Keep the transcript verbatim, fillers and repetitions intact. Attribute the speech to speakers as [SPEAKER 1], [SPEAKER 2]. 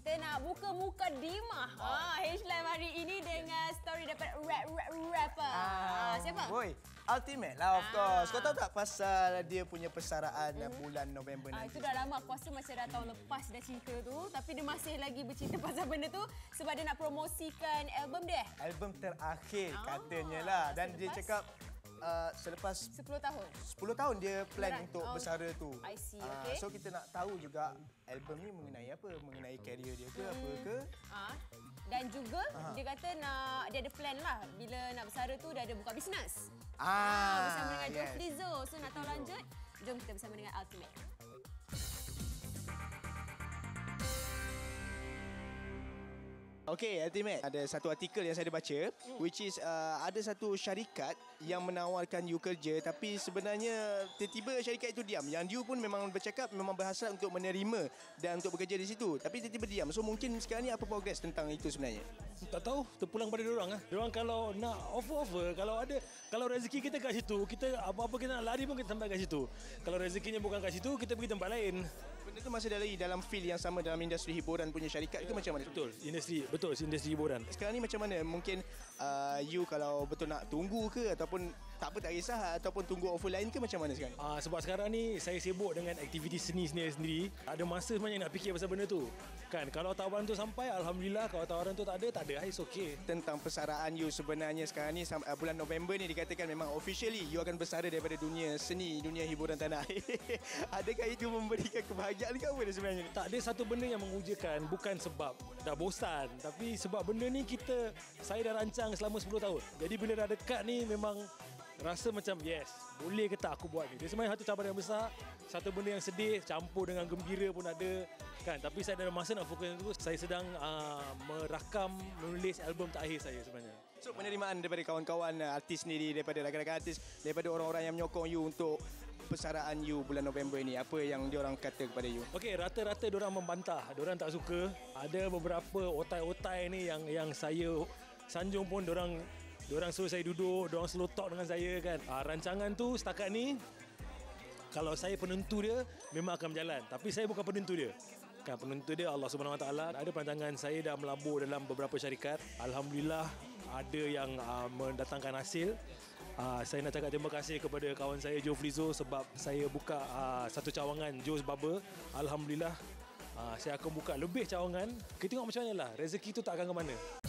[SPEAKER 1] kita nak buka muka Dima. Ha, H-Live hari ini dengan story daripada rap, rap, rapper. Ah, siapa?
[SPEAKER 2] Boy, Ultimate lah, of course. Kau tahu tak pasal dia punya persaraan mm-hmm. bulan November
[SPEAKER 1] ah,
[SPEAKER 2] nanti?
[SPEAKER 1] Itu dah lama. Aku rasa macam dah tahun lepas dah cerita tu. Tapi dia masih lagi bercerita pasal benda tu sebab dia nak promosikan album dia.
[SPEAKER 2] Album terakhir ah, katanya lah. Dan dia cakap uh, selepas
[SPEAKER 1] sepuluh tahun.
[SPEAKER 2] sepuluh tahun dia plan
[SPEAKER 1] Berat.
[SPEAKER 2] untuk
[SPEAKER 1] oh.
[SPEAKER 2] bersara tu.
[SPEAKER 1] I see,
[SPEAKER 2] uh,
[SPEAKER 1] okay.
[SPEAKER 2] So kita nak tahu juga album ni mengenai apa? Mengenai career dia ke hmm. apa ke?
[SPEAKER 1] Ah. Dan juga Aha. dia kata nak dia ada plan lah bila nak bersara tu dia ada buka bisnes.
[SPEAKER 2] Ah,
[SPEAKER 1] ah bersama dengan
[SPEAKER 2] yes.
[SPEAKER 1] Joe Flizzo. So nak tahu lanjut, jom kita bersama dengan Ultimate.
[SPEAKER 2] Okey, Ultimate. Ada satu artikel yang saya ada baca mm. which is uh, ada satu syarikat yang menawarkan you kerja tapi sebenarnya tiba-tiba syarikat itu diam. Yang you pun memang bercakap memang berhasrat untuk menerima dan untuk bekerja di situ tapi tiba-tiba diam. So mungkin sekarang ni apa progress tentang itu sebenarnya?
[SPEAKER 3] Tak tahu, terpulang pada diorang ah. Diorang kalau nak offer-offer, kalau ada kalau rezeki kita kat situ, kita apa-apa kita nak lari pun kita sampai kat situ. Kalau rezekinya bukan kat situ, kita pergi tempat lain.
[SPEAKER 2] Benda tu masih lagi dalam field yang sama dalam industri hiburan punya syarikat ke macam mana?
[SPEAKER 3] Betul, industri betul industri hiburan.
[SPEAKER 2] Sekarang ni macam mana? Mungkin uh, you kalau betul nak tunggu ke ataupun tak apa tak kisah ataupun tunggu offer lain ke macam mana sekarang?
[SPEAKER 3] Ah, sebab sekarang ni saya sibuk dengan aktiviti seni sendiri. Ada masa sebenarnya nak fikir pasal benda tu. Kan kalau tawaran tu sampai alhamdulillah, kalau tawaran tu tak ada tak ada, it's okay.
[SPEAKER 2] Tentang persaraan you sebenarnya sekarang ni bulan November ni dikatakan memang officially you akan bersara daripada dunia seni, dunia hiburan tanah air. Adakah itu memberikan kebahagiaan ke apa sebenarnya?
[SPEAKER 3] Tak ada satu benda yang mengujakan, bukan sebab dah bosan, tapi sebab benda ni kita saya dah rancang selama sepuluh tahun. Jadi bila dah dekat ni memang rasa macam yes, boleh ke tak aku buat ni. Dia sebenarnya satu cabaran yang besar, satu benda yang sedih campur dengan gembira pun ada kan. Tapi saya dalam masa nak fokus itu, saya sedang uh, merakam menulis album terakhir saya sebenarnya.
[SPEAKER 2] So penerimaan daripada kawan-kawan artis sendiri, daripada rakan-rakan artis, daripada orang-orang yang menyokong you untuk persaraan you bulan November ini, apa yang diorang kata kepada you?
[SPEAKER 3] Okey, rata-rata diorang membantah, diorang tak suka. Ada beberapa otai-otai ni yang yang saya sanjung pun diorang Diorang suruh saya duduk, diorang selalu talk dengan saya kan. Ha, rancangan tu setakat ni, kalau saya penentu dia, memang akan berjalan. Tapi saya bukan penentu dia. Kan, penentu dia Allah Subhanahu Wa Taala. Ada perancangan saya dah melabur dalam beberapa syarikat. Alhamdulillah, ada yang uh, mendatangkan hasil. Uh, saya nak cakap terima kasih kepada kawan saya Joe Flizzo sebab saya buka uh, satu cawangan Joe's Barber. Alhamdulillah, uh, saya akan buka lebih cawangan. Kita tengok macam mana lah, rezeki tu tak akan ke mana.